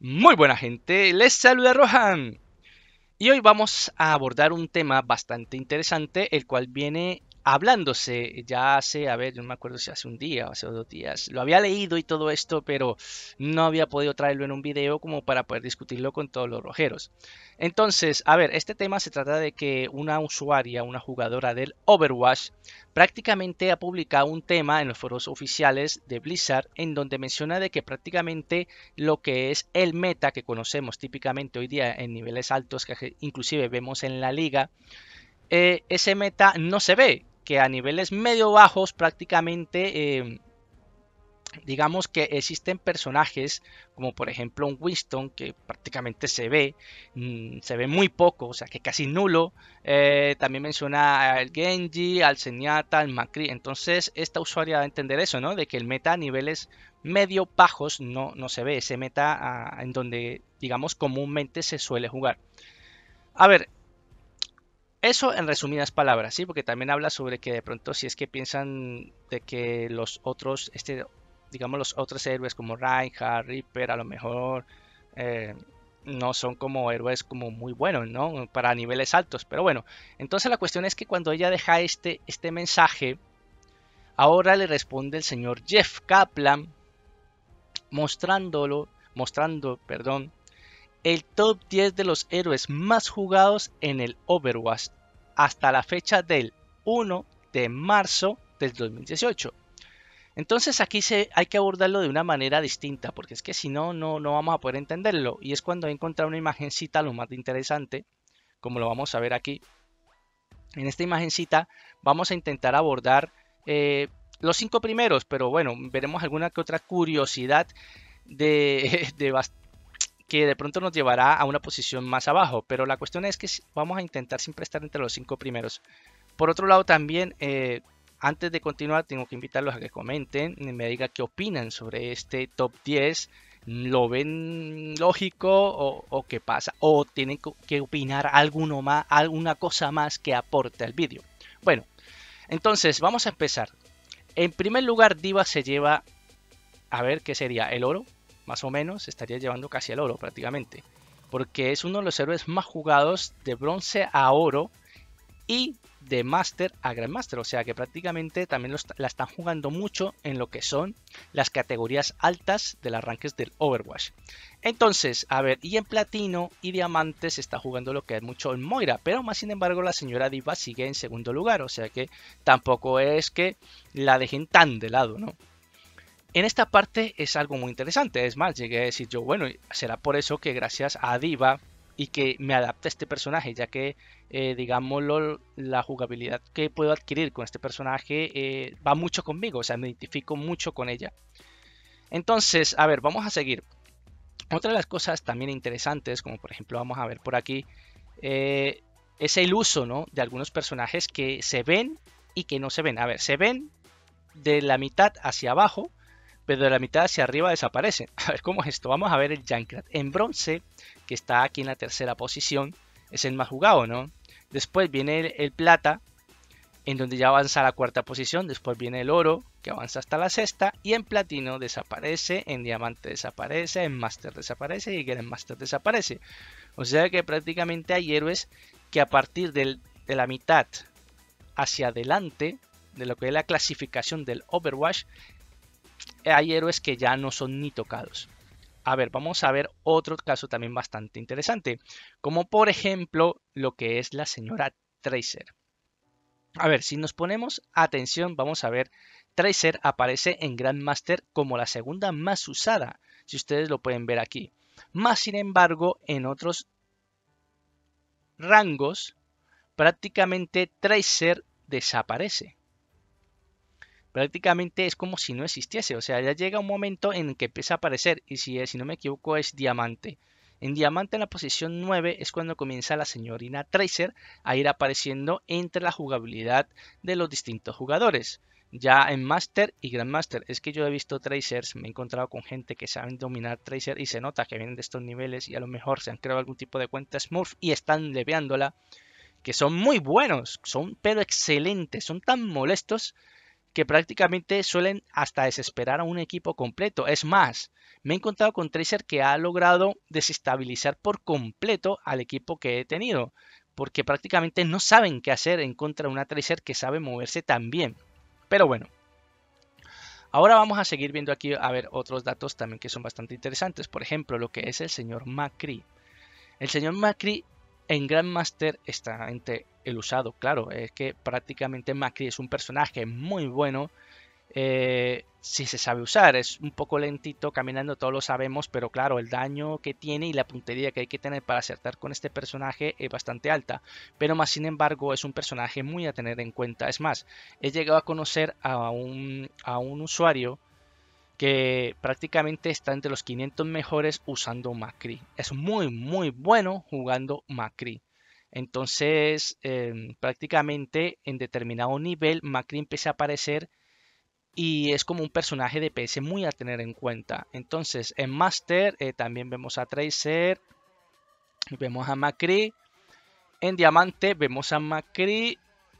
Muy buena gente, les saluda Rohan y hoy vamos a abordar un tema bastante interesante, el cual viene hablándose ya hace, a ver, yo no me acuerdo si hace un día o hace 2 días, lo había leído y todo esto, pero no había podido traerlo en un video como para poder discutirlo con todos los rojeros. Entonces, a ver, este tema se trata de que una usuaria, una jugadora del Overwatch, prácticamente ha publicado un tema en los foros oficiales de Blizzard en donde menciona de que prácticamente lo que es el meta que conocemos típicamente hoy día en niveles altos que inclusive vemos en la liga, ese meta no se ve, que a niveles medio bajos prácticamente digamos que existen personajes como por ejemplo un Winston que prácticamente se ve muy poco, o sea que casi nulo. También menciona al Genji, al Zenyatta, al Macri. Entonces esta usuaria va a entender eso, ¿no? De que el meta a niveles medio bajos no se ve, ese meta en donde digamos comúnmente se suele jugar. A ver, eso en resumidas palabras, ¿sí? Porque también habla sobre que de pronto si es que piensan de que los otros, digamos los otros héroes como Reinhardt, Reaper, a lo mejor eh, no son como héroes como muy buenos, ¿no? Para niveles altos. Pero bueno, entonces la cuestión es que cuando ella deja este mensaje, ahora le responde el señor Jeff Kaplan mostrando, el top 10 de los héroes más jugados en el Overwatch hasta la fecha del 1 de marzo del 2018. Entonces aquí hay que abordarlo de una manera distinta, porque es que si no vamos a poder entenderlo. Y es cuando he encontrado una imagencita lo más interesante, como lo vamos a ver aquí. En esta imagencita vamos a intentar abordar los 5 primeros, pero bueno, veremos alguna que otra curiosidad de que de pronto nos llevará a una posición más abajo, pero la cuestión es que vamos a intentar siempre estar entre los 5 primeros. Por otro lado también, antes de continuar, tengo que invitarlos a que comenten y me digan qué opinan sobre este top 10. ¿Lo ven lógico o qué pasa? ¿O tienen que opinar alguna cosa más que aporte al vídeo? Bueno, entonces vamos a empezar. En primer lugar, Diva se lleva, a ver, ¿qué sería? ¿El oro? Más o menos, se estaría llevando casi el oro prácticamente. Porque es uno de los héroes más jugados de bronce a oro y de Master a Grandmaster. O sea que prácticamente también la están jugando mucho en lo que son las categorías altas de las rankings del Overwatch. Entonces, a ver, y en Platino y Diamante se está jugando lo que es mucho en Moira. Pero más sin embargo la señora Diva sigue en segundo lugar. O sea que tampoco es que la dejen tan de lado, ¿no? En esta parte es algo muy interesante. Es más, llegué a decir yo, bueno, será por eso que gracias a Diva y que me adapta a este personaje, ya que, digámoslo, la jugabilidad que puedo adquirir con este personaje va mucho conmigo, o sea, me identifico mucho con ella. Entonces, a ver, vamos a seguir. Otra de las cosas también interesantes, como por ejemplo vamos a ver por aquí, eh, es el uso, ¿no?, de algunos personajes que se ven y que no se ven. A ver, se ven de la mitad hacia abajo, pero de la mitad hacia arriba desaparecen. A ver cómo es esto. Vamos a ver el Junkrat en bronce, que está aquí en la tercera posición. Es el más jugado, ¿no? Después viene el plata, en donde ya avanza a la cuarta posición. Después viene el oro, que avanza hasta la sexta. Y en platino desaparece, en diamante desaparece, en master desaparece y en master desaparece. O sea que prácticamente hay héroes que a partir de la mitad hacia adelante, de lo que es la clasificación del Overwatch, hay héroes que ya no son ni tocados. A ver, vamos a ver otro caso también bastante interesante, como por ejemplo lo que es la señora Tracer. A ver, si nos ponemos atención, vamos a ver, Tracer aparece en Grandmaster como la segunda más usada, si ustedes lo pueden ver aquí. Más sin embargo, en otros rangos, prácticamente Tracer desaparece. Prácticamente es como si no existiese. O sea, ya llega un momento en que empieza a aparecer. Y si no me equivoco es diamante. En diamante en la posición 9 es cuando comienza la señorina Tracer a ir apareciendo entre la jugabilidad de los distintos jugadores. Ya en Master y Grandmaster es que yo he visto Tracers, me he encontrado con gente que saben dominar Tracer y se nota que vienen de estos niveles y a lo mejor se han creado algún tipo de cuenta Smurf y están leveándola, que son muy buenos, son pero excelentes, son tan molestos que prácticamente suelen hasta desesperar a un equipo completo. Es más, me he encontrado con Tracer que ha logrado desestabilizar por completo al equipo que he tenido, porque prácticamente no saben qué hacer en contra de una Tracer que sabe moverse tan bien. Pero bueno, ahora vamos a seguir viendo aquí a ver otros datos también que son bastante interesantes. Por ejemplo, lo que es el señor McCree. El señor McCree en Grandmaster está entre el usado, claro, es que prácticamente McCree es un personaje muy bueno si se sabe usar. Es un poco lentito caminando, todos lo sabemos, pero claro, el daño que tiene y la puntería que hay que tener para acertar con este personaje es bastante alta. Pero más sin embargo es un personaje muy a tener en cuenta. Es más, he llegado a conocer a un usuario que prácticamente está entre los 500 mejores usando McCree. Es muy bueno jugando McCree. Entonces, prácticamente en determinado nivel, McCree empieza a aparecer y es como un personaje de PS muy a tener en cuenta. Entonces, en Master también vemos a Tracer, vemos a McCree. En Diamante vemos a McCree.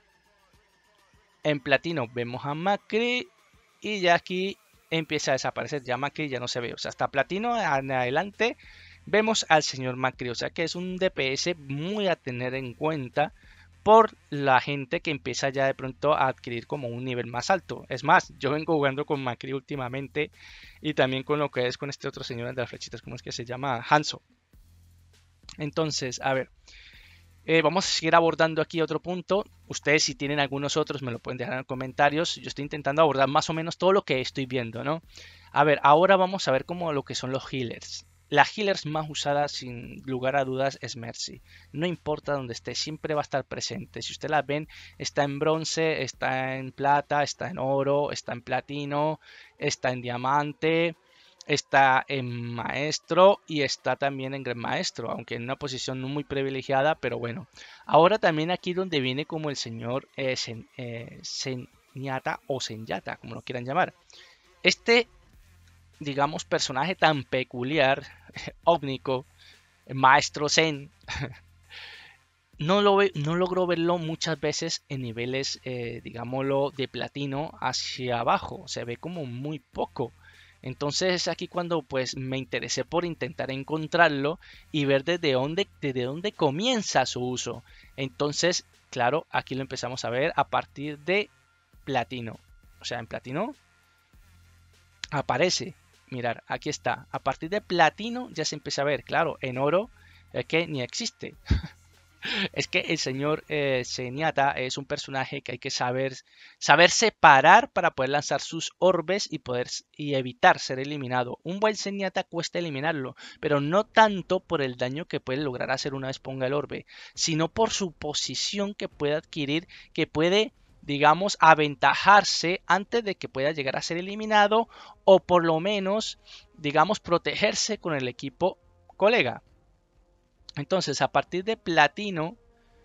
En Platino vemos a McCree. Y ya aquí empieza a desaparecer. Ya McCree ya no se ve. O sea, hasta Platino en adelante vemos al señor McCree. O sea que es un DPS muy a tener en cuenta por la gente que empieza ya de pronto a adquirir como un nivel más alto. Es más, yo vengo jugando con McCree últimamente y también con lo que es con este otro señor de las flechitas, ¿cómo es que se llama? Hanzo. Entonces, a ver, vamos a seguir abordando aquí otro punto. Ustedes si tienen algunos otros me lo pueden dejar en los comentarios. Yo estoy intentando abordar más o menos todo lo que estoy viendo, ¿no? A ver, ahora vamos a ver como lo que son los healers. La healers más usada sin lugar a dudas es Mercy. No importa dónde esté, siempre va a estar presente. Si ustedes la ven, está en bronce, está en plata, está en oro, está en platino, está en diamante, está en maestro y está también en gran maestro, aunque en una posición no muy privilegiada, pero bueno. Ahora también aquí donde viene como el señor Zenyatta o Zenyata, como lo quieran llamar. Este, digamos, personaje tan peculiar, óvnico, maestro Zen, no logro verlo muchas veces en niveles, digámoslo, de platino hacia abajo. Se ve como muy poco. Entonces es aquí cuando pues me interesé por intentar encontrarlo y ver desde dónde comienza su uso. Entonces, claro, aquí lo empezamos a ver a partir de platino. O sea, en platino aparece. Mirar, aquí está. A partir de platino ya se empieza a ver. Claro, en oro es que ni existe. Es que el señor Zenyatta es un personaje que hay que saber separar para poder lanzar sus orbes y evitar ser eliminado. Un buen Zenyatta cuesta eliminarlo, pero no tanto por el daño que puede lograr hacer una vez ponga el orbe, sino por su posición que puede adquirir, que puede, digamos, aventajarse antes de que pueda llegar a ser eliminado o por lo menos, digamos, protegerse con el equipo colega. Entonces, a partir de platino,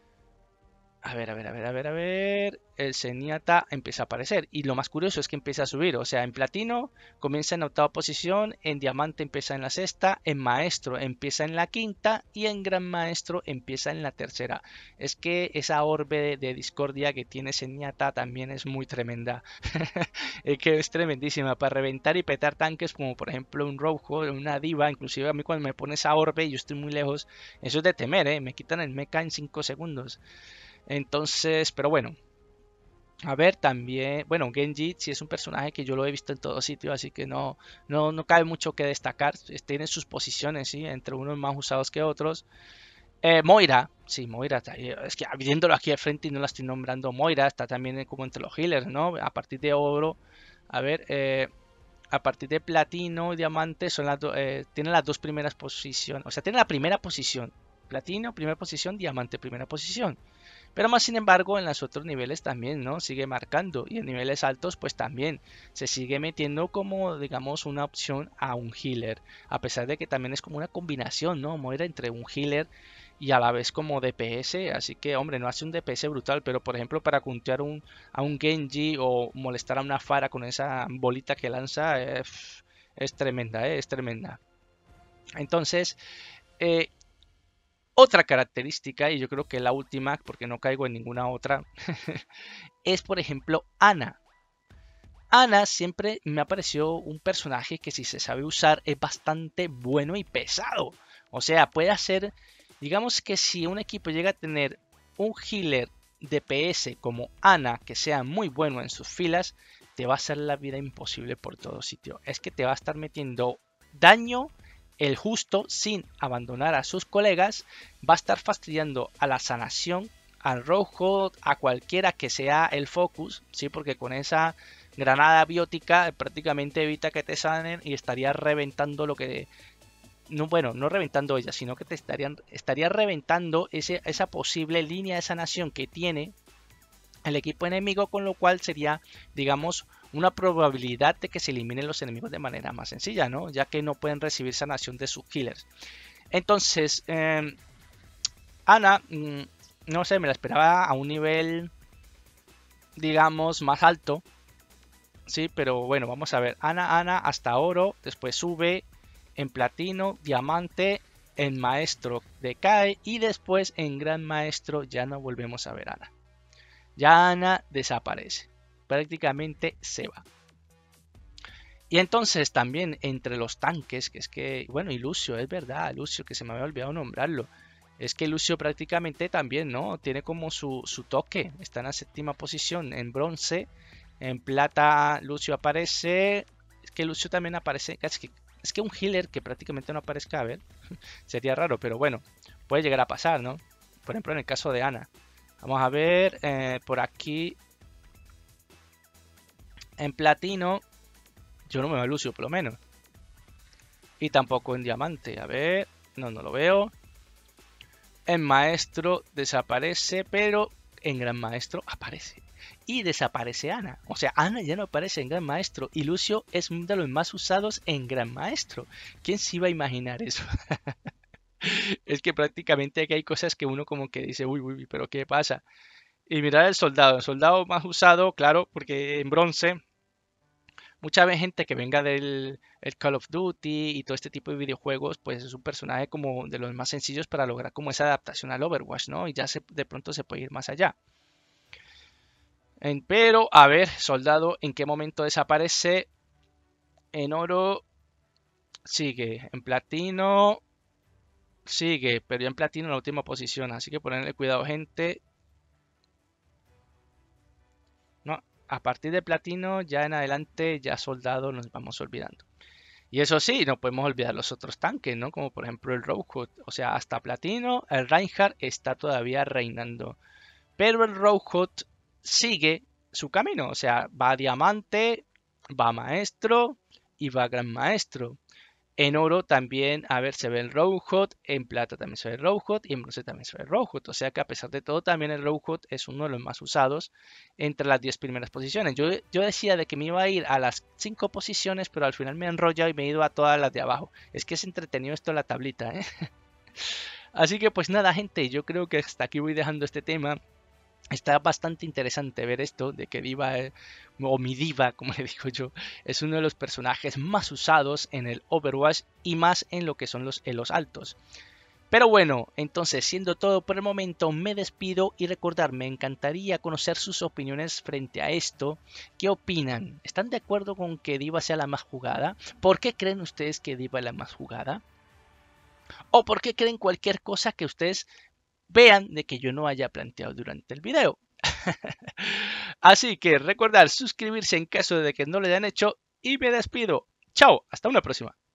a ver. El Zenyatta empieza a aparecer. Y lo más curioso es que empieza a subir. O sea, en platino comienza en octava posición, en diamante empieza en la sexta, en maestro empieza en la quinta y en gran maestro empieza en la tercera. Es que esa orbe de discordia que tiene Zenyatta también es muy tremenda. Es que es tremendísima para reventar y petar tanques como por ejemplo un Rojo, una diva. Inclusive a mí cuando me pone esa orbe y yo estoy muy lejos, eso es de temer, ¿eh? Me quitan el mecha en 5 segundos. Entonces, pero bueno, a ver también, bueno, Genji sí es un personaje que yo lo he visto en todo sitio, así que no cabe mucho que destacar. Tiene sus posiciones, sí, entre unos más usados que otros. Moira, sí, Moira, es que viéndolo aquí al frente y no la estoy nombrando, Moira está también como entre los healers, ¿no? A partir de oro, a ver, a partir de platino y diamante tiene las dos primeras posiciones, o sea, tiene la primera posición, platino, primera posición, diamante, primera posición. Pero más sin embargo, en los otros niveles también, ¿no? Sigue marcando. Y en niveles altos, pues también se sigue metiendo como, digamos, una opción a un healer. A pesar de que también es como una combinación, ¿no? Moira entre un healer y a la vez como DPS. Así que, hombre, no hace un DPS brutal. Pero, por ejemplo, para puntear a un Genji o molestar a una Fara con esa bolita que lanza, es tremenda, es tremenda. Entonces, eh, otra característica, y yo creo que la última, porque no caigo en ninguna otra, es por ejemplo Ana. Ana siempre me ha parecido un personaje que si se sabe usar es bastante bueno y pesado. O sea, puede hacer, digamos que si un equipo llega a tener un healer DPS como Ana que sea muy bueno en sus filas, te va a hacer la vida imposible por todo sitio. Es que te va a estar metiendo daño el justo sin abandonar a sus colegas, va a estar fastidiando a la sanación, al rojo, a cualquiera que sea el focus, ¿sí? Porque con esa granada biótica prácticamente evita que te sanen y estaría reventando lo que... No, bueno, no reventando ella, sino que te estaría reventando esa posible línea de sanación que tiene el equipo enemigo, con lo cual sería, digamos, una probabilidad de que se eliminen los enemigos de manera más sencilla, ¿no? Ya que no pueden recibir sanación de sus killers. Entonces, Ana, no sé, me la esperaba a un nivel, digamos, más alto. Sí, pero bueno, vamos a ver. Ana hasta oro, después sube en platino, diamante, en maestro decae y después en gran maestro ya no volvemos a ver a Ana. Ya Ana desaparece, prácticamente se va. Y entonces también entre los tanques, que es que, bueno, y Lucio, es verdad, Lucio, que se me había olvidado nombrarlo. Es que Lucio prácticamente también, ¿no? Tiene como su toque, está en la séptima posición, en bronce, en plata Lucio aparece, es que Lucio también aparece, es que un healer que prácticamente no aparezca, a ver, sería raro, pero bueno, puede llegar a pasar, ¿no? Por ejemplo, en el caso de Ana. Vamos a ver, por aquí, en platino, yo no me veo a Lucio por lo menos. Y tampoco en diamante, a ver, no lo veo. En maestro desaparece, pero en gran maestro aparece. Y desaparece Ana. O sea, Ana ya no aparece en gran maestro. Y Lucio es uno de los más usados en gran maestro. ¿Quién se iba a imaginar eso? Es que prácticamente aquí hay cosas que uno como que dice, uy, uy, pero ¿qué pasa? Y mirar el soldado más usado, claro, porque en bronce mucha gente que venga del el Call of Duty y todo este tipo de videojuegos, pues es un personaje como de los más sencillos para lograr como esa adaptación al Overwatch, ¿no? Y ya de pronto se puede ir más allá. Pero, a ver, soldado, ¿en qué momento desaparece? En oro sigue, en platino sigue, pero ya en platino en la última posición, así que ponerle cuidado, gente. No, a partir de platino ya en adelante ya soldado nos vamos olvidando. Y eso sí, no podemos olvidar los otros tanques, ¿no? Como por ejemplo el Roadhog. O sea, hasta platino, el Reinhardt está todavía reinando. Pero el Roadhog sigue su camino. O sea, va a diamante, va a maestro y va a gran maestro. En oro también, a ver, se ve el Roadhog, en plata también se ve el Roadhog y en bronce también se ve el Roadhog. O sea que a pesar de todo, también el Roadhog es uno de los más usados entre las 10 primeras posiciones. Yo decía de que me iba a ir a las 5 posiciones, pero al final me he enrollado y me he ido a todas las de abajo. Es que es entretenido esto en la tablita, ¿eh? Así que pues nada, gente, yo creo que hasta aquí voy dejando este tema. Está bastante interesante ver esto de que Diva, o mi Diva, como le digo yo, es uno de los personajes más usados en el Overwatch y más en lo que son los elos altos. Pero bueno, entonces siendo todo por el momento, me despido y recordar, me encantaría conocer sus opiniones frente a esto. ¿Qué opinan? ¿Están de acuerdo con que Diva sea la más jugada? ¿Por qué creen ustedes que Diva es la más jugada? ¿O por qué creen cualquier cosa que ustedes vean de que yo no haya planteado durante el video? Así que recordar suscribirse en caso de que no lo hayan hecho y me despido. Chao, hasta una próxima.